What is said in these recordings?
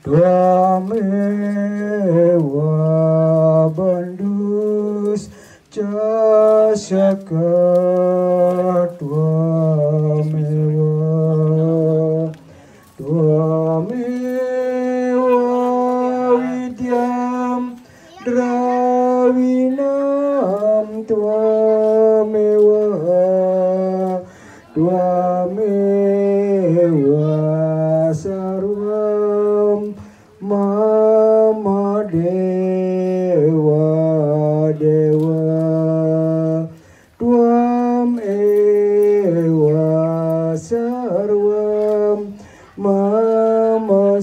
Twamewa bandus casaka Twamewa widyam drawinam Twamewa sarvam mama dewa Twamewa sarvam mama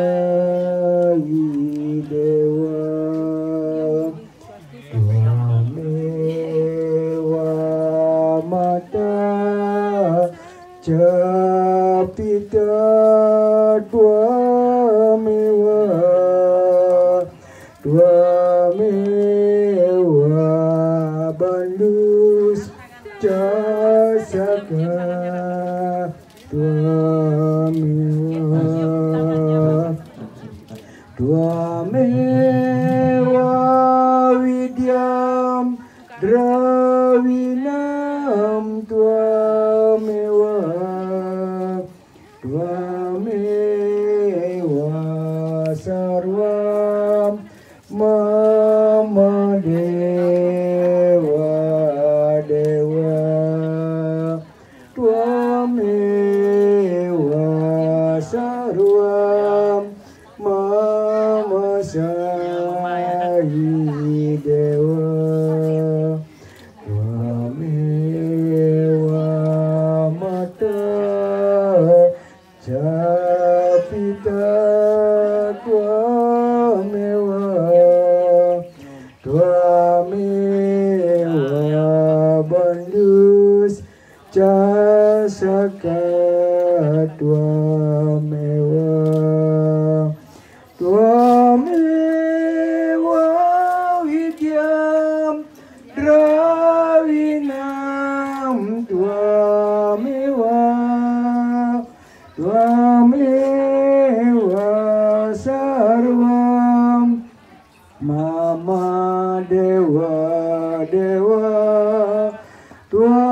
sayi dewa Twamewa mata capita Twamewa bandus casaka Twamewa widyam drawinam Twamewa sarvam mama dewa Twamewa sarvam mama sayi dewa Twamewa mata capita Twamewa bandus casaka Twamewa widyam drawinam Twamewa sarvam mama dewa